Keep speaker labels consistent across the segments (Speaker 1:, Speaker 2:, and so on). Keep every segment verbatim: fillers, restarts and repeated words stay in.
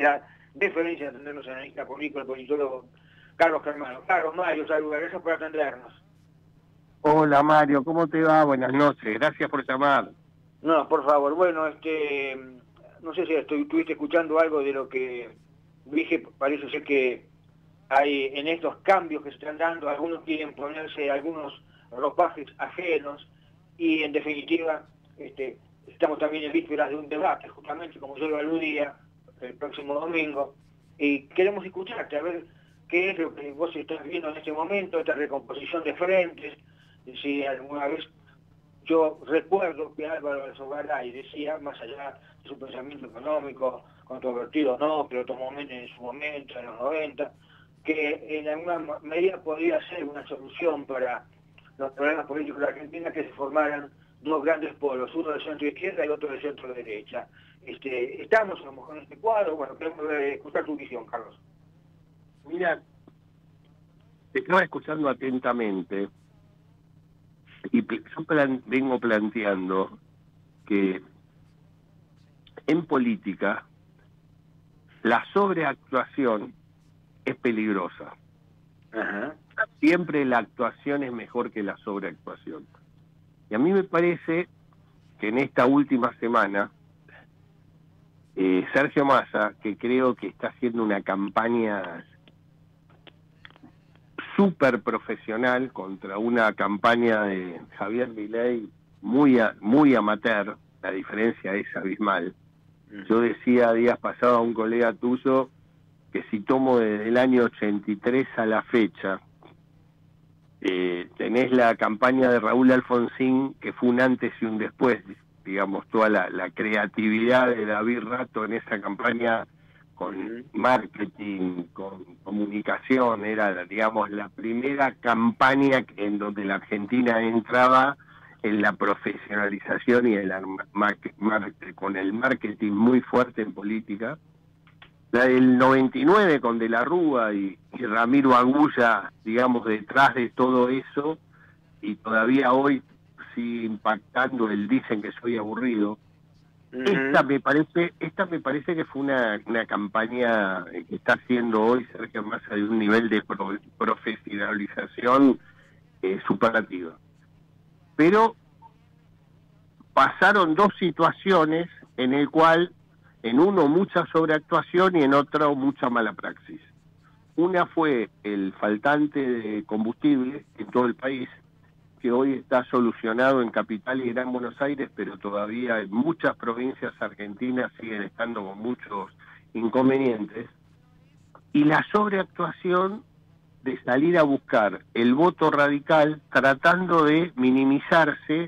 Speaker 1: la deferencia de atendernos en analista político, el politólogo Carlos Germano. Carlos, Mario, saludos, gracias por atendernos.
Speaker 2: Hola Mario, ¿cómo te va? Buenas noches, gracias por llamar.
Speaker 1: No, por favor, bueno, este, no sé si estuviste escuchando algo de lo que dije, parece ser que hay en estos cambios que se están dando, algunos quieren ponerse algunos ropajes ajenos y en definitiva este, estamos también en vísperas de un debate, justamente como yo lo aludía, el próximo domingo, y queremos escucharte, a ver qué es lo que vos estás viendo en este momento, esta recomposición de frentes, si alguna vez. Yo recuerdo que Álvaro Alzogaray decía, más allá de su pensamiento económico, controvertido no, pero tomó en su momento, en los noventa, que en alguna medida podría ser una solución para los problemas políticos de Argentina que se formaran dos grandes polos, uno de centro izquierda y otro de centro derecha. Este, estamos a lo mejor en este cuadro, bueno, queremos escuchar tu visión, Carlos.
Speaker 2: Mira, te estaba escuchando atentamente y yo plan, vengo planteando que en política la sobreactuación es peligrosa.
Speaker 1: Ajá.
Speaker 2: Siempre la actuación es mejor que la sobreactuación. Y a mí me parece que en esta última semana, eh, Sergio Massa, que creo que está haciendo una campaña súper profesional contra una campaña de Javier Milei muy, a, muy amateur, la diferencia es abismal. Yo decía días pasados a un colega tuyo que si tomo desde el año ochenta y tres a la fecha, eh, tenés la campaña de Raúl Alfonsín, que fue un antes y un después, digamos, toda la, la creatividad de David Rato en esa campaña con marketing, con comunicación, era, digamos, la primera campaña en donde la Argentina entraba en la profesionalización y el con el marketing muy fuerte en política. La del noventa y nueve con De la Rúa y, y Ramiro Agulla, digamos, detrás de todo eso, y todavía hoy sigue impactando el dicen que soy aburrido. Uh-huh. Esta me parece, esta me parece que fue una, una campaña que está haciendo hoy Sergio Massa de un nivel de pro, profesionalización eh, superlativa. Pero pasaron dos situaciones en el cual, en uno mucha sobreactuación y en otro mucha mala praxis. Una fue el faltante de combustible en todo el país, que hoy está solucionado en Capital y Gran Buenos Aires, pero todavía en muchas provincias argentinas siguen estando con muchos inconvenientes. Y la sobreactuación de salir a buscar el voto radical tratando de minimizarse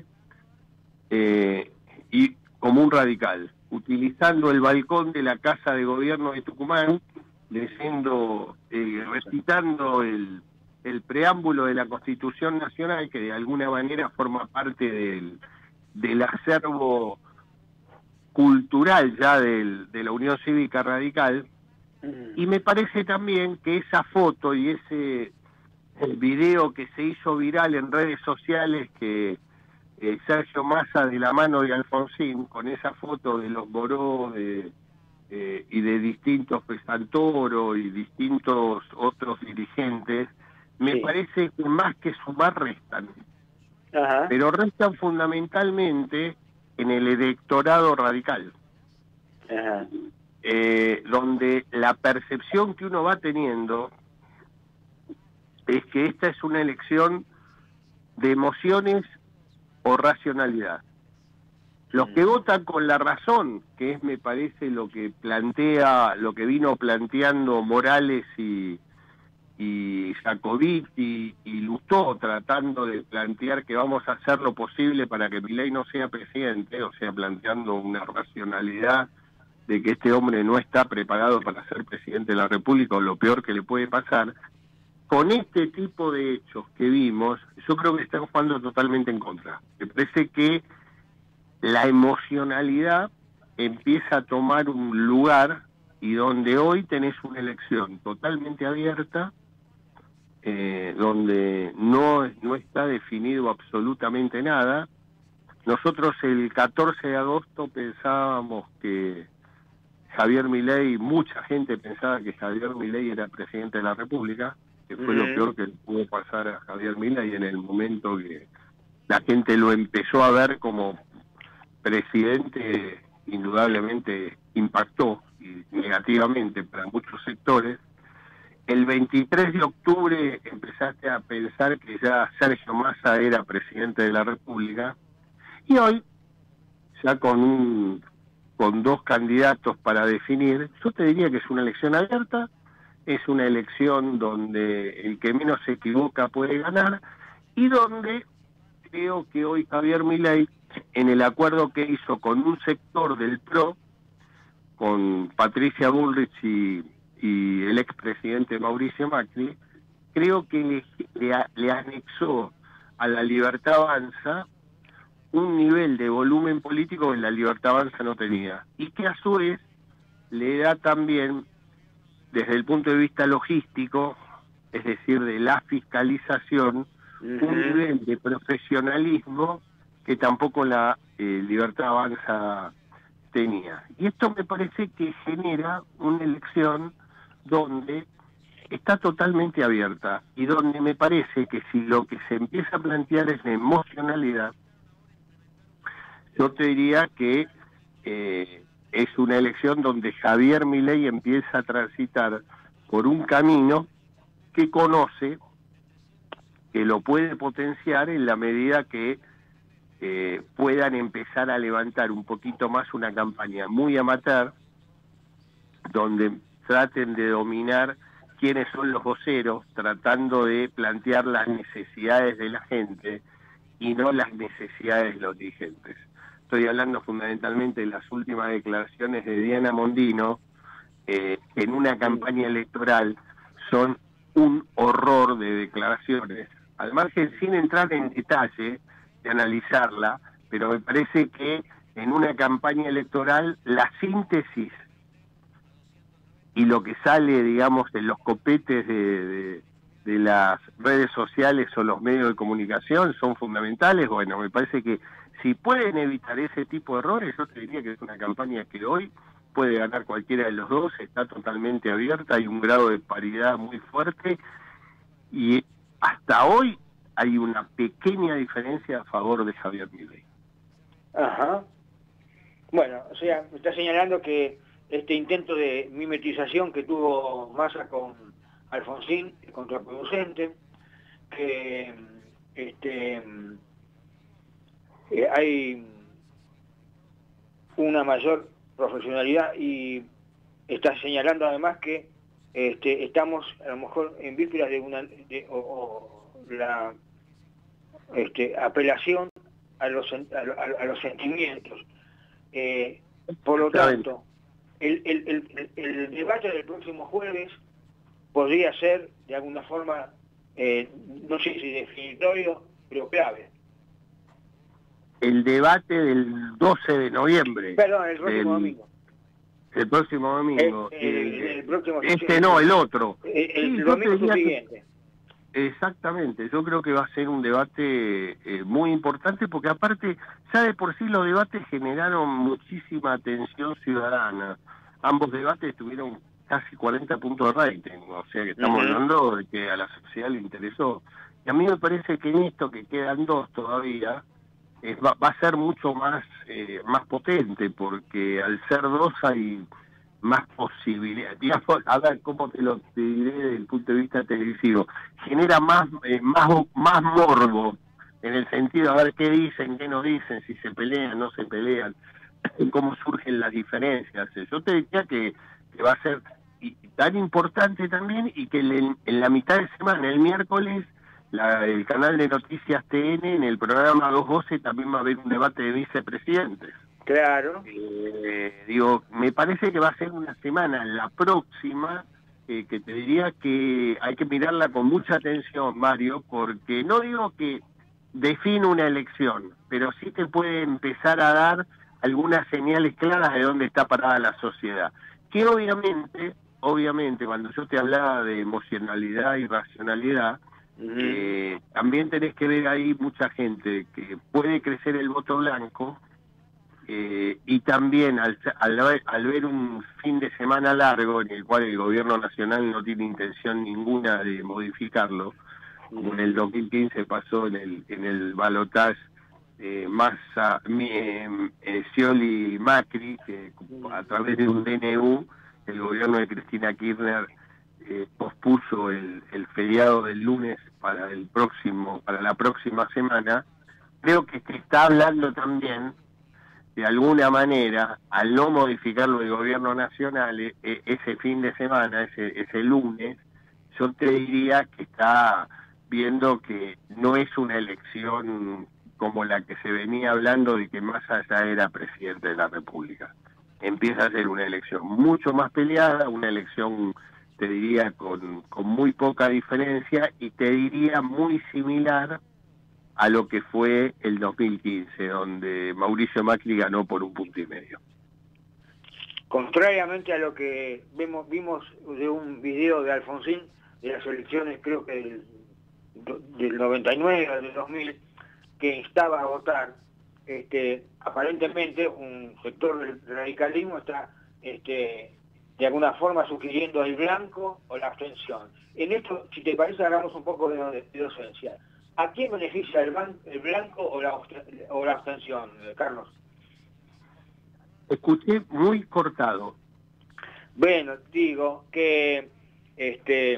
Speaker 2: eh, y como un radical, utilizando el balcón de la Casa de Gobierno de Tucumán, leyendo, eh, recitando el el preámbulo de la Constitución Nacional, que de alguna manera forma parte del, del acervo cultural ya del, de la Unión Cívica Radical, y me parece también que esa foto y ese el video que se hizo viral en redes sociales, que eh, Sergio Massa de la mano de Alfonsín, con esa foto de los Boró de, eh, y de distintos Pesantoro y distintos otros dirigentes, me sí. parece que más que sumar restan. Ajá. Pero restan fundamentalmente en el electorado radical. Ajá. Eh, donde la percepción que uno va teniendo es que esta es una elección de emociones o racionalidad. Los que votan con la razón, que es, me parece, lo que plantea, lo que vino planteando Morales y y Jacobiti y Lustó, tratando de plantear que vamos a hacer lo posible para que Milei no sea presidente, o sea, planteando una racionalidad de que este hombre no está preparado para ser presidente de la República, o lo peor que le puede pasar. Con este tipo de hechos que vimos, yo creo que están jugando totalmente en contra. Me parece que la emocionalidad empieza a tomar un lugar, y donde hoy tenés una elección totalmente abierta, Eh, donde no, no está definido absolutamente nada. Nosotros el catorce de agosto pensábamos que Javier Milei, mucha gente pensaba que Javier Milei era presidente de la República, que fue uh-huh. lo peor que pudo pasar a Javier Milei en el momento que la gente lo empezó a ver como presidente, indudablemente impactó y negativamente para muchos sectores. El veintitrés de octubre empezaste a pensar que ya Sergio Massa era presidente de la República, y hoy, ya con un, con dos candidatos para definir, yo te diría que es una elección abierta, es una elección donde el que menos se equivoca puede ganar, y donde creo que hoy Javier Milei, en el acuerdo que hizo con un sector del P R O, con Patricia Bullrich y, y el expresidente Mauricio Macri, creo que le, le, le anexó a la Libertad Avanza un nivel de volumen político que la Libertad Avanza no tenía, y que a su vez le da también, desde el punto de vista logístico, es decir, de la fiscalización, uh-huh. un nivel de profesionalismo que tampoco la eh, Libertad Avanza tenía. Y esto me parece que genera una elección donde está totalmente abierta, y donde me parece que si lo que se empieza a plantear es la emocionalidad, yo te diría que eh, es una elección donde Javier Milei empieza a transitar por un camino que conoce, que lo puede potenciar en la medida que eh, puedan empezar a levantar un poquito más una campaña muy amateur, donde traten de dominar quiénes son los voceros, tratando de plantear las necesidades de la gente y no las necesidades de los dirigentes. Estoy hablando fundamentalmente de las últimas declaraciones de Diana Mondino, eh, en una campaña electoral, son un horror de declaraciones, al margen sin entrar en detalle de analizarla, pero me parece que en una campaña electoral la síntesis y lo que sale, digamos, de los copetes de, de, de las redes sociales o los medios de comunicación son fundamentales. Bueno, me parece que si pueden evitar ese tipo de errores, yo te diría que es una campaña que hoy puede ganar cualquiera de los dos, está totalmente abierta, hay un grado de paridad muy fuerte, y hasta hoy hay una pequeña diferencia a favor de Javier Milei.
Speaker 1: Ajá. Bueno, o sea, me está señalando que este intento de mimetización que tuvo Massa con Alfonsín es contraproducente, que este, eh, hay una mayor profesionalidad, y está señalando además que este, estamos a lo mejor en vísperas de una de, o, o la este, apelación a los a, a, a los sentimientos. Eh, por lo tanto, el, el, el, el debate del próximo jueves podría ser de alguna forma, eh, no sé si definitorio, pero clave.
Speaker 2: El debate del doce de noviembre.
Speaker 1: Perdón, el próximo del, domingo.
Speaker 2: El próximo domingo.
Speaker 1: El, el, el, el próximo,
Speaker 2: este sí, no, el otro.
Speaker 1: El, el, sí, el domingo siguiente.
Speaker 2: Que, exactamente, yo creo que va a ser un debate eh, muy importante, porque aparte, ya de por sí los debates generaron muchísima atención ciudadana. Ambos debates tuvieron casi cuarenta puntos de rating, o sea que estamos uh-huh. hablando de que a la sociedad le interesó. Y a mí me parece que en esto, que quedan dos todavía, es, va, va a ser mucho más eh, más potente, porque al ser dos hay más posibilidades. Digamos, a ver, ¿cómo te lo te diré desde el punto de vista televisivo? Genera más, eh, más, más morbo, en el sentido a ver qué dicen, qué no dicen, si se pelean, no se pelean, cómo surgen las diferencias. Yo te diría que, que va a ser y, tan importante también, y que le, en la mitad de semana, el miércoles, la, el canal de Noticias T N, en el programa dos voces, también va a haber un debate de vicepresidentes.
Speaker 1: Claro.
Speaker 2: Eh, digo, me parece que va a ser una semana, la próxima, eh, que te diría que hay que mirarla con mucha atención, Mario, porque no digo que define una elección, pero sí te puede empezar a dar algunas señales claras de dónde está parada la sociedad. Que obviamente, obviamente, cuando yo te hablaba de emocionalidad y racionalidad, uh-huh. eh, también tenés que ver ahí mucha gente que puede crecer el voto blanco, eh, y también al, al, al ver un fin de semana largo en el cual el gobierno nacional no tiene intención ninguna de modificarlo, como en el dos mil quince pasó en el en el balotaje eh, Massa, eh, eh, Scioli Macri, que a través de un D N U el gobierno de Cristina Kirchner eh, pospuso el, el feriado del lunes para el próximo para la próxima semana. Creo que se está hablando también, de alguna manera, al no modificarlo el gobierno nacional, eh, ese fin de semana, ese, ese lunes, yo te diría que está viendo que no es una elección como la que se venía hablando de que Massa ya era presidente de la República. Empieza a ser una elección mucho más peleada, una elección, te diría, con, con muy poca diferencia, y te diría muy similar a lo que fue el dos mil quince, donde Mauricio Macri ganó por un punto y medio.
Speaker 1: Contrariamente a lo que vemos, vimos de un video de Alfonsín, de las elecciones creo que del, del noventa y nueve o del dos mil, que instaba a votar, este, aparentemente un sector del radicalismo está este, de alguna forma sugiriendo el blanco o la abstención. En esto, si te parece, hagamos un poco de, de docencia. ¿A quién beneficia el, ban el blanco o la, o la abstención, Carlos?
Speaker 2: Escuché muy cortado.
Speaker 1: Bueno, digo que este,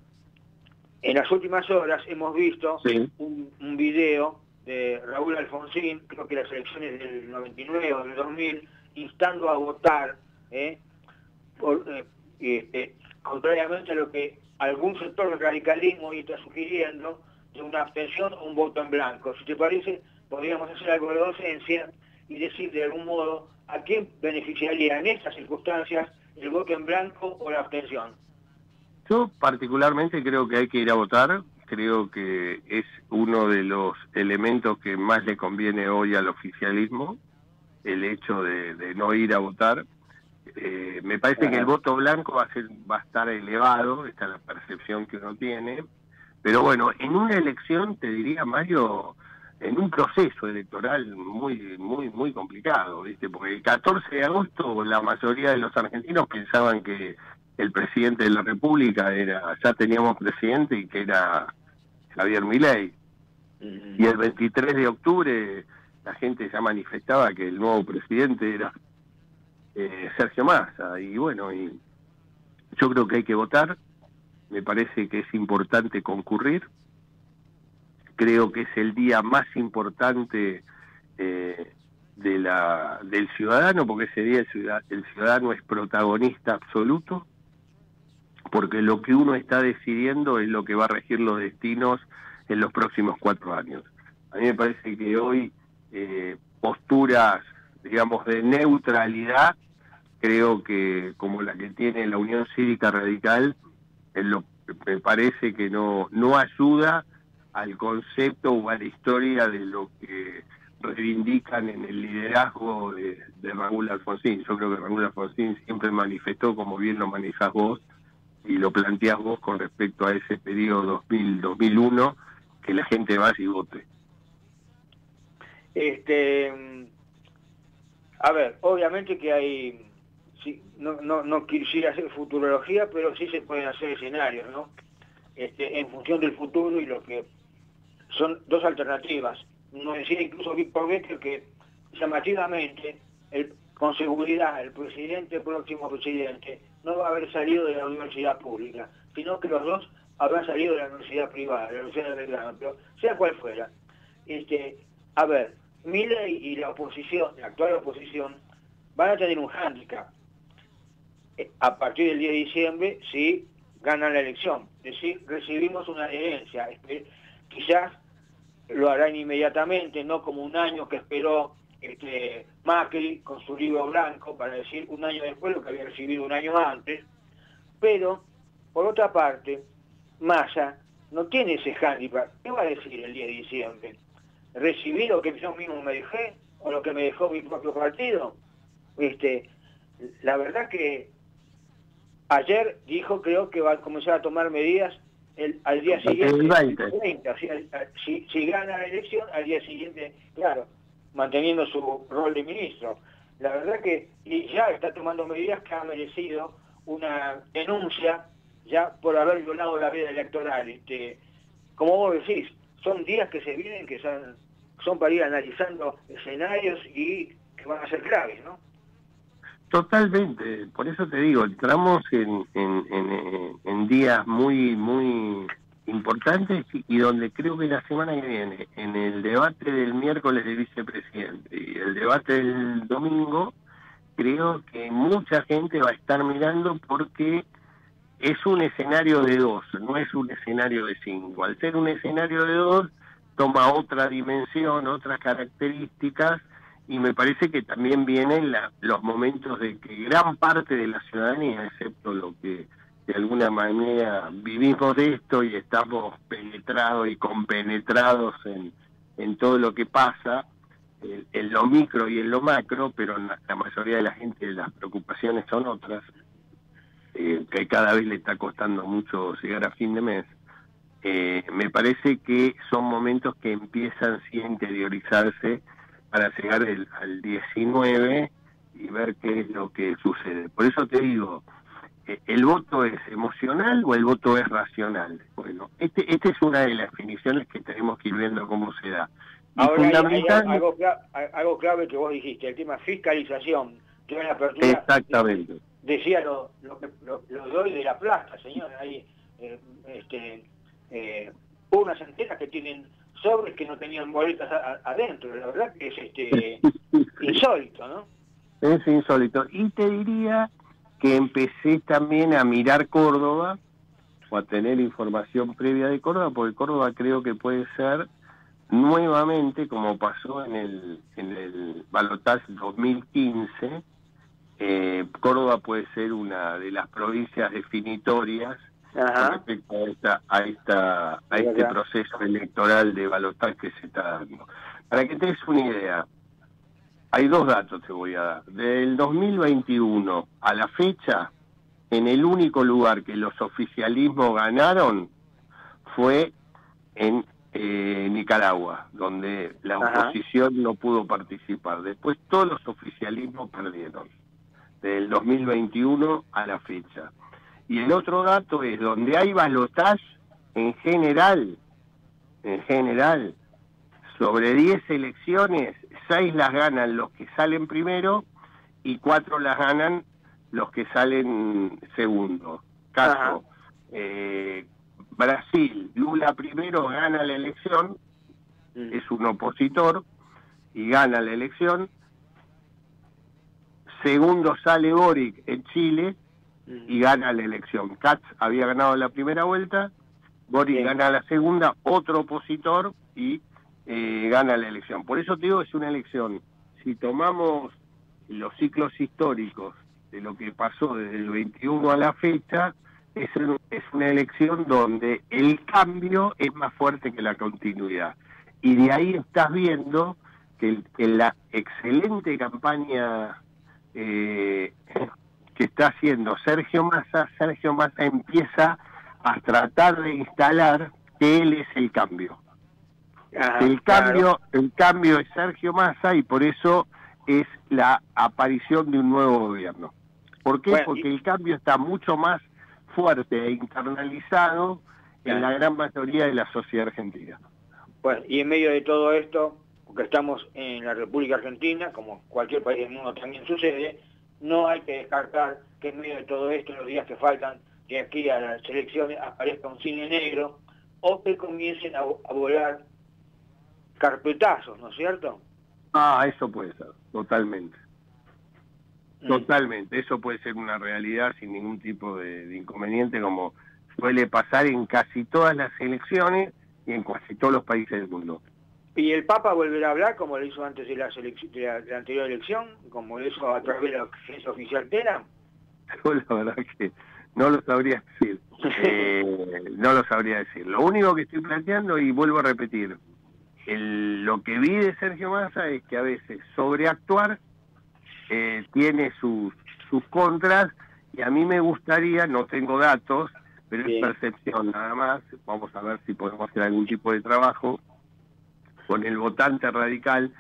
Speaker 1: en las últimas horas hemos visto sí. un, un video de Raúl Alfonsín, creo que las elecciones del noventa y nueve o del dos mil, instando a votar, ¿eh? Por, eh, este, contrariamente a lo que algún sector del radicalismo está sugiriendo, de una abstención o un voto en blanco. Si te parece, podríamos hacer algo de docencia y decir de algún modo a quién beneficiaría en estas circunstancias el voto en blanco o la abstención.
Speaker 2: Yo particularmente creo que hay que ir a votar, creo que es uno de los elementos que más le conviene hoy al oficialismo, el hecho de, de no ir a votar. Eh, me parece Ajá. que el voto blanco va a, ser, va a estar elevado, esta es la percepción que uno tiene. Pero bueno, en una elección, te diría, Mario, en un proceso electoral muy muy muy complicado, ¿viste? Porque el catorce de agosto la mayoría de los argentinos pensaban que el presidente de la República era, ya teníamos presidente y que era Javier Milei. Uh-huh. Y el veintitrés de octubre la gente ya manifestaba que el nuevo presidente era eh, Sergio Massa. Y bueno, y yo creo que hay que votar. Me parece que es importante concurrir, creo que es el día más importante eh, de la, del ciudadano, porque ese día el ciudadano, el ciudadano es protagonista absoluto, porque lo que uno está decidiendo es lo que va a regir los destinos en los próximos cuatro años. A mí me parece que hoy eh, posturas, digamos, de neutralidad, creo que como la que tiene la Unión Cívica Radical, en lo que me parece que no, no ayuda al concepto o a la historia de lo que reivindican en el liderazgo de, de Raúl Alfonsín. Yo creo que Raúl Alfonsín siempre manifestó, como bien lo manejás vos y lo planteás vos con respecto a ese periodo dos mil dos mil uno, que la gente vaya y vote.
Speaker 1: Este, a ver, obviamente que hay... Sí, no, no, no quisiera hacer futurología, pero sí se pueden hacer escenarios, ¿no? Este, en función del futuro y lo que son dos alternativas. Nos decía incluso Víctor Becker que llamativamente, el, con seguridad, el presidente, próximo presidente, no va a haber salido de la universidad pública, sino que los dos habrán salido de la universidad privada, de la Universidad de Belgrano, pero sea cual fuera. Este, a ver, Milei y la oposición, la actual oposición, van a tener un hándicap a partir del diez de diciembre si ganan la elección. Es decir, recibimos una herencia. Quizás lo harán inmediatamente, no como un año que esperó este, Macri con su libro blanco para decir un año después lo que había recibido un año antes. Pero, por otra parte, Massa no tiene ese hándicap. ¿Qué va a decir el diez de diciembre? ¿Recibí lo que yo mismo me dejé o lo que me dejó mi propio partido? Este, la verdad que ayer dijo, creo que va a comenzar a tomar medidas el, al día siguiente, el veinte. O sea, si, si gana la elección, al día siguiente, claro, manteniendo su rol de ministro. La verdad que y ya está tomando medidas que ha merecido una denuncia ya por haber violado la veda electoral. Este, como vos decís, son días que se vienen que son, son para ir analizando escenarios y que van a ser claves, ¿no?
Speaker 2: Totalmente, por eso te digo, entramos en, en, en, en días muy, muy importantes y, y donde creo que la semana que viene, en el debate del miércoles de vicepresidente y el debate del domingo, creo que mucha gente va a estar mirando porque es un escenario de dos, no es un escenario de cinco. Al ser un escenario de dos, toma otra dimensión, otras características, y me parece que también vienen la, los momentos de que gran parte de la ciudadanía, excepto lo que de alguna manera vivimos de esto y estamos penetrados y compenetrados en, en todo lo que pasa, en, en lo micro y en lo macro, pero la, la mayoría de la gente las preocupaciones son otras, eh, que cada vez le está costando mucho llegar a fin de mes. Eh, me parece que son momentos que empiezan sí a interiorizarse para llegar el, al diecinueve y ver qué es lo que sucede. Por eso te digo, eh, ¿el voto es emocional o el voto es racional? Bueno, este, esta es una de las definiciones que tenemos que ir viendo cómo se da. Y
Speaker 1: ahora
Speaker 2: fundamental...
Speaker 1: hay, hay algo, clave, algo clave que vos dijiste, el tema fiscalización, que en la apertura...
Speaker 2: Exactamente.
Speaker 1: Decía lo, lo que lo, lo doy de la plata, señor, hay eh, este, eh, unas enteras que tienen sobres que no tenían boletas a, a, adentro, la verdad que es este insólito, ¿no?
Speaker 2: Es insólito. Y te diría que empecé también a mirar Córdoba, o a tener información previa de Córdoba, porque Córdoba creo que puede ser nuevamente, como pasó en el, en el balotaje dos mil quince, eh, Córdoba puede ser una de las provincias definitorias. Ajá. Respecto a esta a esta a este proceso electoral de balotaje que se está dando. Para que te des una idea, hay dos datos te voy a dar. Del dos mil veintiuno a la fecha, en el único lugar que los oficialismos ganaron fue en eh, Nicaragua, donde la oposición Ajá. no pudo participar. Después todos los oficialismos perdieron, del dos mil veintiuno a la fecha. Y el otro dato es, donde hay balotaje, en general, en general, sobre diez elecciones, seis las ganan los que salen primero y cuatro las ganan los que salen segundo. Caso, eh, Brasil, Lula primero gana la elección, mm. es un opositor y gana la elección. Segundo sale Boric en Chile y gana la elección. Katz había ganado la primera vuelta, Boric Bien. gana la segunda, otro opositor y eh, gana la elección. Por eso te digo, es una elección. Si tomamos los ciclos históricos de lo que pasó desde el veintiuno a la fecha, es, es una elección donde el cambio es más fuerte que la continuidad. Y de ahí estás viendo que, el, que la excelente campaña eh, que está haciendo Sergio Massa, Sergio Massa empieza a tratar de instalar que él es el cambio. Ajá, el cambio, claro. el cambio es Sergio Massa y por eso es la aparición de un nuevo gobierno. ¿Por qué? Bueno, Porque y... el cambio está mucho más fuerte e internalizado claro. en la gran mayoría de la sociedad argentina.
Speaker 1: Bueno, y en medio de todo esto, porque estamos en la República Argentina, como cualquier país del mundo también sucede, no hay que descartar que en medio de todo esto, en los días que faltan, de aquí a las elecciones, aparezca un cine negro, o que comiencen a, a volar carpetazos, ¿no es cierto?
Speaker 2: Ah, eso puede ser, totalmente. Mm. Totalmente, eso puede ser una realidad sin ningún tipo de, de inconveniente, como suele pasar en casi todas las elecciones y en casi todos los países del mundo.
Speaker 1: ¿Y el Papa volverá a hablar como lo hizo antes de la, de la, de la anterior elección? ¿Como lo hizo a través de la agencia oficial que era?
Speaker 2: Yo la verdad que no lo sabría decir. Eh, no lo sabría decir. Lo único que estoy planteando, y vuelvo a repetir, el, lo que vi de Sergio Massa es que a veces sobreactuar eh, tiene sus, sus contras, y a mí me gustaría, no tengo datos, pero Bien. es percepción nada más, vamos a ver si podemos hacer algún tipo de trabajo con el votante radical,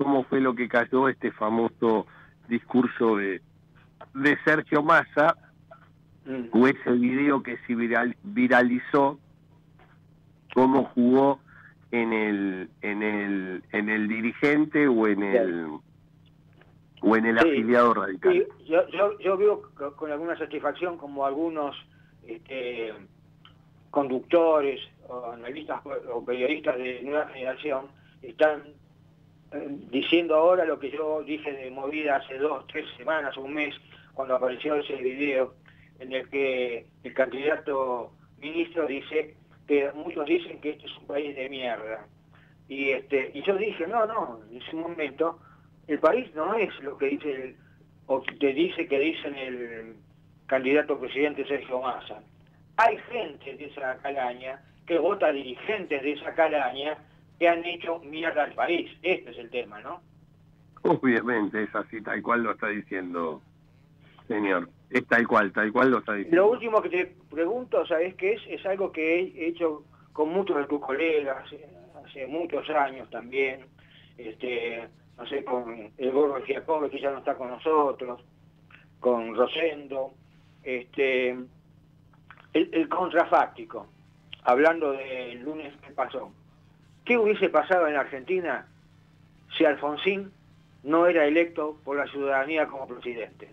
Speaker 2: cómo fue lo que cayó este famoso discurso de, de Sergio Massa, mm. o ese video que se viral, viralizó, cómo jugó en el en el en el dirigente o en el o en el sí, afiliado radical.
Speaker 1: Sí, yo, yo, yo veo con alguna satisfacción como algunos este, conductores o analistas o periodistas de nueva generación están eh, diciendo ahora lo que yo dije de movida hace dos, tres semanas o un mes, cuando apareció ese video en el que el candidato ministro dice que muchos dicen que este es un país de mierda. Y este y yo dije, no, no, en ese momento el país no es lo que dice el, o te dice que dicen el candidato presidente Sergio Massa. Hay gente de esa calaña que vota dirigentes de esa calaña que han hecho mierda al país. Este es el tema, ¿no?
Speaker 2: Obviamente es así, tal cual lo está diciendo, señor. Es tal cual, tal cual lo está diciendo.
Speaker 1: Lo último que te pregunto, ¿sabes qué es? Es algo que he hecho con muchos de tus colegas hace muchos años también. Este, no sé, con el Gordo Giacobbe, que ya no está con nosotros, con Rosendo, este, el, el contrafáctico, hablando del lunes que pasó. ¿Qué hubiese pasado en Argentina si Alfonsín no era electo por la ciudadanía como presidente?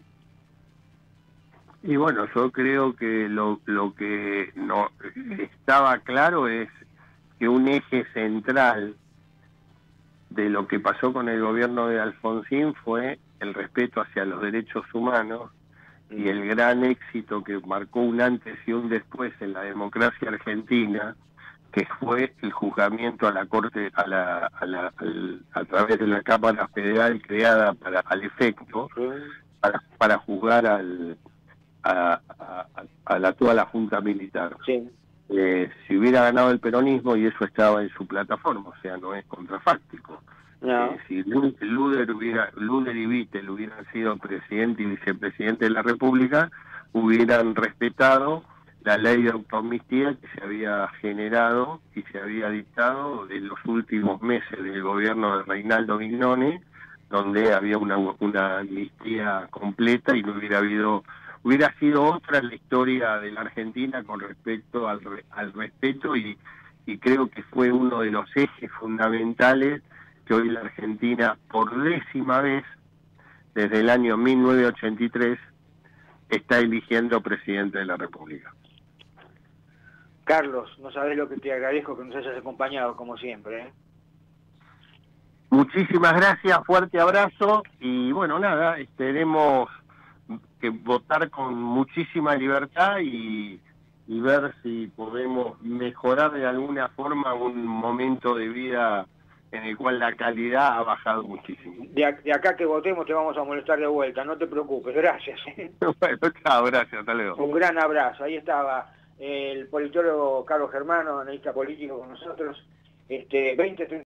Speaker 2: Y bueno, yo creo que lo, lo que no estaba claro es que un eje central de lo que pasó con el gobierno de Alfonsín fue el respeto hacia los derechos humanos y el gran éxito que marcó un antes y un después en la democracia argentina, que fue el juzgamiento a la Corte, a la, a la al, a través de la Cámara Federal creada para al efecto, para, para juzgar al A, a, a la toda la Junta Militar.
Speaker 1: Sí.
Speaker 2: Eh, si hubiera ganado el peronismo, y eso estaba en su plataforma, o sea, no es contrafáctico. No. Eh, si Luder, hubiera, Luder y Vittel hubieran sido presidente y vicepresidente de la República, hubieran respetado la ley de autoamnistía que se había generado y se había dictado en los últimos meses del gobierno de Reinaldo Mignone, donde había una, una amnistía completa y no hubiera habido hubiera sido otra la historia de la Argentina con respecto al, al respeto y, y creo que fue uno de los ejes fundamentales que hoy la Argentina, por décima vez, desde el año mil novecientos ochenta y tres, está eligiendo presidente de la República.
Speaker 1: Carlos, no sabés lo que te agradezco que nos hayas acompañado, como siempre, ¿eh?
Speaker 2: Muchísimas gracias, fuerte abrazo y bueno, nada, esperemos que votar con muchísima libertad y, y ver si podemos mejorar de alguna forma un momento de vida en el cual la calidad ha bajado muchísimo.
Speaker 1: De, de acá que votemos te vamos a molestar de vuelta, no te preocupes, gracias.
Speaker 2: Bueno, chao, gracias, hasta luego.
Speaker 1: Un gran abrazo, ahí estaba el politólogo Carlos Germano, analista político con nosotros, este veinte